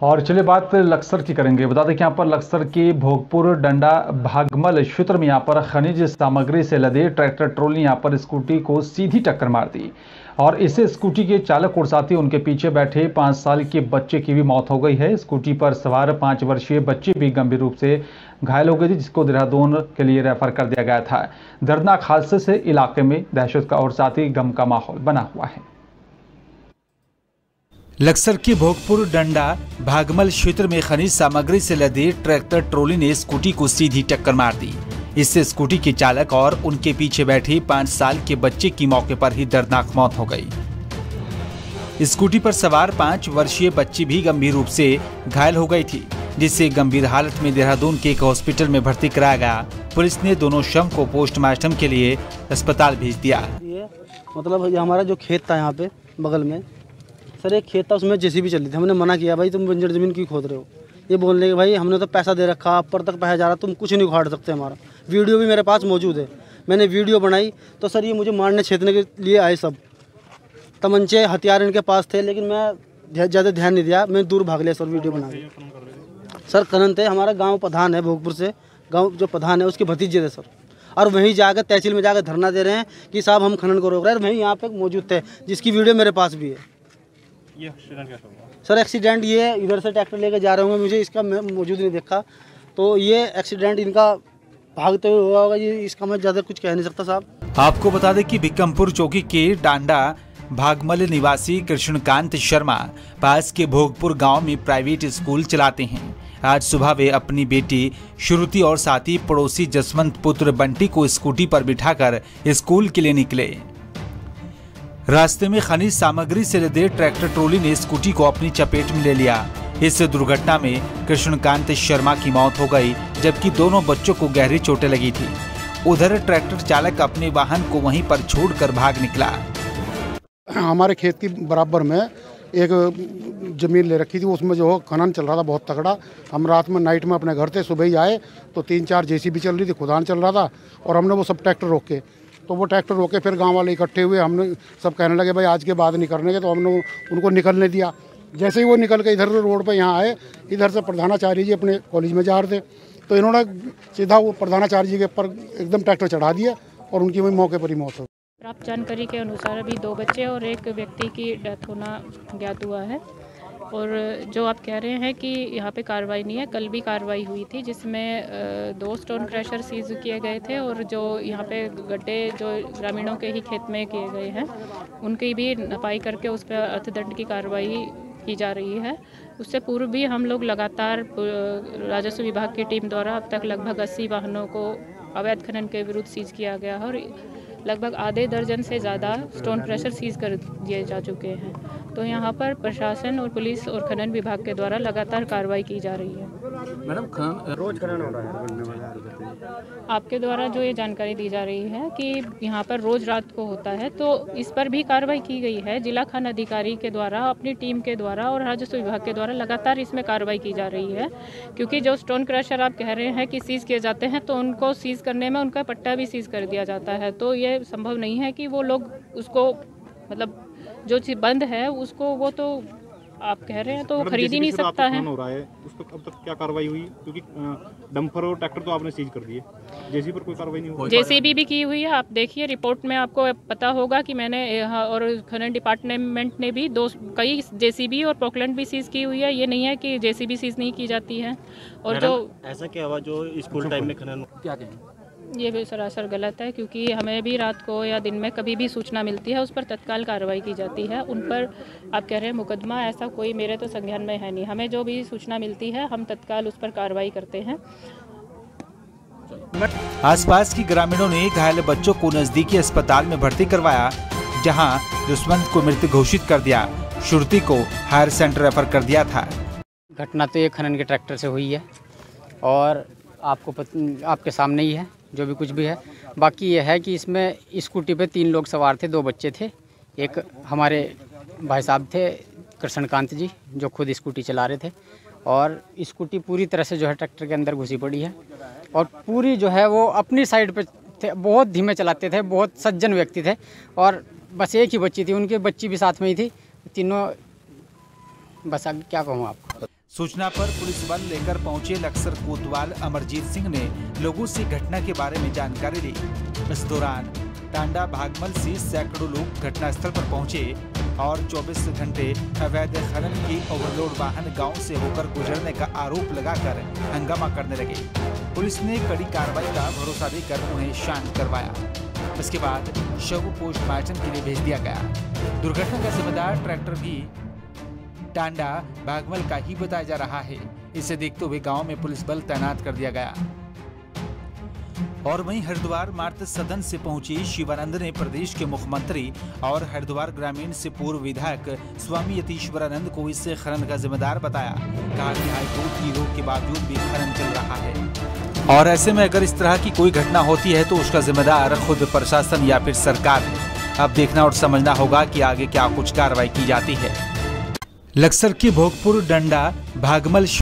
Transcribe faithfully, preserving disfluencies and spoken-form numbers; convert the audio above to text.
और चलिए बात लक्सर की करेंगे। बता दें कि यहाँ पर लक्सर के भोगपुर डंडा भागमल क्षेत्र में यहाँ पर खनिज सामग्री से लदे ट्रैक्टर ट्रॉली ने यहाँ पर स्कूटी को सीधी टक्कर मार दी और इससे स्कूटी के चालक और साथ ही उनके पीछे बैठे पाँच साल के बच्चे की भी मौत हो गई है। स्कूटी पर सवार पाँच वर्षीय बच्चे भी गंभीर रूप से घायल हो गए थे, जिसको देहरादून के लिए रेफर कर दिया गया था। दर्दनाक हादसे से इलाके में दहशत का और साथ ही गम का माहौल बना हुआ है। लक्सर के भोगपुर डंडा भागमल क्षेत्र में खनिज सामग्री से लदे ट्रैक्टर ट्रॉली ने स्कूटी को सीधी टक्कर मार दी। इससे स्कूटी के चालक और उनके पीछे बैठे पाँच साल के बच्चे की मौके पर ही दर्दनाक मौत हो गई। स्कूटी पर सवार पाँच वर्षीय बच्ची भी गंभीर रूप से घायल हो गई थी, जिसे गंभीर हालत में देहरादून के एक हॉस्पिटल में भर्ती कराया गया। पुलिस ने दोनों शव को पोस्टमार्टम के लिए अस्पताल भेज दिया। ये मतलब ये हमारा जो खेत था यहाँ पे बगल में, सर एक खेत था, उसमें जेसीबी चल रही थी। हमने मना किया, भाई तुम बंजर जमीन क्यों खोद रहे हो। ये बोलने के भाई हमने तो पैसा दे रखा, ऊपर तक पैसा जा रहा, तुम कुछ नहीं उखाड़ सकते। हमारा वीडियो भी मेरे पास मौजूद है, मैंने वीडियो बनाई। तो सर ये मुझे मारने छेदने के लिए आए, सब तमंचे हथियार इनके पास थे, लेकिन मैं ज़्यादा ध्यान नहीं दिया, मैं दूर भाग लिया सर वीडियो बना के। सर कनन थे, हमारा गाँव प्रधान है भोगपुर से, गाँव जो प्रधान है उसके भतीजे थे सर, और वहीं जाकर तहसील में जाकर धरना दे रहे हैं कि साहब हम खनन को रोक रहे हैं। वहीं यहाँ पे मौजूद थे, जिसकी वीडियो मेरे पास भी है। ये एक्सीडेंट कैसा हुआ? सर एक्सीडेंट ये इधर से ट्रैक्टर लेकर जा रहे होंगे, मुझे इसका मौजूद नहीं देखा, तो ये एक्सीडेंट इनका भागते हुए हुआ होगा, ये इसका मैं ज़्यादा कुछ कह नहीं सकता साहब। आपको बता दें कि भिक्कमपुर चौकी के डांडा भागमल निवासी कृष्णकांत शर्मा पास के भोगपुर गांव में प्राइवेट स्कूल चलाते हैं। आज सुबह वे अपनी बेटी श्रुति और साथ ही पड़ोसी जसवंत पुत्र बंटी को स्कूटी पर बिठाकर स्कूल के लिए निकले। रास्ते में खनिज सामग्री से लदे ट्रैक्टर ट्रॉली ने स्कूटी को अपनी चपेट में ले लिया। इस दुर्घटना में कृष्णकांत शर्मा की मौत हो गई, जबकि दोनों बच्चों को गहरी चोटें लगी थी। उधर ट्रैक्टर चालक अपने वाहन को वहीं पर छोड़कर भाग निकला। हमारे खेत की बराबर में एक ज़मीन ले रखी थी, उसमें जो खनन चल रहा था बहुत तगड़ा। हम रात में नाइट में अपने घर थे, सुबह ही आए तो तीन चार जेसीबी चल रही थी, खुदान चल रहा था, और हमने वो सब ट्रैक्टर रोके। तो वो ट्रैक्टर रोके, फिर गांव वाले इकट्ठे हुए, हमने सब कहने लगे भाई आज के बाद नहीं करने के, तो हमने उनको निकलने दिया। जैसे ही वो निकल के इधर रोड पे यहाँ आए, इधर से प्रधानाचार्य जी अपने कॉलेज में जा रहे थे, तो इन्होंने सीधा वो प्रधानाचार्य जी के ऊपर एकदम ट्रैक्टर चढ़ा दिया और उनकी वही मौके पर ही मौत हो। प्राप्त जानकारी के अनुसार अभी दो बच्चे और एक व्यक्ति की डेथ होना ज्ञात हुआ है। और जो आप कह रहे हैं कि यहाँ पे कार्रवाई नहीं है, कल भी कार्रवाई हुई थी, जिसमें दो स्टोन क्रशर सीज किए गए थे और जो यहाँ पे गड्ढे जो ग्रामीणों के ही खेत में किए गए हैं उनकी भी नपाई करके उस पर अर्थदंड की कार्रवाई की जा रही है। उससे पूर्व भी हम लोग लगातार राजस्व विभाग की टीम द्वारा अब तक लगभग अस्सी वाहनों को अवैध खनन के विरुद्ध सीज किया गया है और लगभग आधे दर्जन से ज़्यादा स्टोन क्रशर सीज कर दिए जा चुके हैं। तो यहाँ पर प्रशासन और पुलिस और खनन विभाग के द्वारा लगातार कार्रवाई की जा रही है। मैडम खनन रोज खनन हो रहा है, आपके द्वारा जो ये जानकारी दी जा रही है कि यहाँ पर रोज रात को होता है, तो इस पर भी कार्रवाई की गई है। जिला खान अधिकारी के द्वारा, अपनी टीम के द्वारा और राजस्व विभाग के द्वारा लगातार इसमें कार्रवाई की जा रही है, क्योंकि जो स्टोन क्रशर आप कह रहे हैं कि सीज किए जाते हैं, तो उनको सीज करने में उनका पट्टा भी सीज कर दिया जाता है। तो ये संभव नहीं है कि वो लोग उसको, मतलब जो चीज बंद है उसको, वो तो आप कह रहे हैं तो खरीद ही नहीं सकता है। हो रहा है उस पर अब तक क्या कार्रवाई हुई? क्योंकि डंपर और ट्रैक्टर तो आपने सीज कर दिए, जेसीबी पर कोई कार्रवाई नहीं हुई? जेसीबी भी की हुई है, आप देखिए रिपोर्ट में आपको पता होगा कि मैंने और खनन डिपार्टमेंट ने भी दो कई जेसीबी और पोकलैंड भी सीज की हुई है। ये नहीं है कि जेसीबी सीज नहीं की जाती है। और जो ऐसा क्या हुआ जो स्कूल टाइम में खनन, क्या कहें? ये भी सरासर गलत है, क्योंकि हमें भी रात को या दिन में कभी भी सूचना मिलती है, उस पर तत्काल कार्रवाई की जाती है। उन पर आप कह रहे हैं मुकदमा, ऐसा कोई मेरे तो संज्ञान में है नहीं। हमें जो भी सूचना मिलती है हम तत्काल उस पर कार्रवाई करते हैं। आसपास की ग्रामीणों ने घायल बच्चों को नजदीकी अस्पताल में भर्ती करवाया, जहां जसवंत को मृत घोषित कर दिया। श्रुति को हायर सेंटर रेफर कर दिया था। घटना तो ये खनन के ट्रैक्टर से हुई है और आपको पत, आपके सामने ही है जो भी कुछ भी है। बाकी ये है कि इसमें स्कूटी पे तीन लोग सवार थे, दो बच्चे थे, एक हमारे भाई साहब थे कृष्णकांत जी जो खुद स्कूटी चला रहे थे, और स्कूटी पूरी तरह से जो है ट्रैक्टर के अंदर घुसी पड़ी है और पूरी जो है वो अपनी साइड पे थे, बहुत धीमे चलाते थे, बहुत सज्जन व्यक्ति थे, और बस एक ही बच्ची थी, उनकी बच्ची भी साथ में ही थी, तीनों। बस अब क्या कहूँ आपको। सूचना पर पुलिस बल लेकर पहुंचे लक्सर कोतवाल अमरजीत सिंह ने लोगों से घटना के बारे में जानकारी ली। इस दौरान टांडा भागमल से सैकड़ों लोग घटनास्थल पर पहुंचे और चौबीस घंटे अवैध खनन की ओवरलोड वाहन गांव से होकर गुजरने का आरोप लगाकर हंगामा करने लगे। पुलिस ने कड़ी कार्रवाई का भरोसा देकर उन्हें शांत करवाया। इसके बाद शव पोस्टमार्टम के लिए भेज दिया गया। दुर्घटना का जिम्मेदार ट्रैक्टर भी टांडा भागमल का ही बताया जा रहा है। इसे देखते हुए गांव में पुलिस बल तैनात कर दिया गया। और वहीं हरिद्वार मार्त सदन से पहुंची शिवानंद ने प्रदेश के मुख्यमंत्री और हरिद्वार ग्रामीण से पूर्व विधायक स्वामी यतीश्वरानंद को इस खनन का जिम्मेदार बताया। कहा कि हाईकोर्ट की रोक के बावजूद भी खनन चल रहा है और ऐसे में अगर इस तरह की कोई घटना होती है तो उसका जिम्मेदार खुद प्रशासन या फिर सरकार है। अब देखना और समझना होगा कि आगे क्या कुछ कार्रवाई की जाती है। लक्सर के भोगपुर डंडा भागमल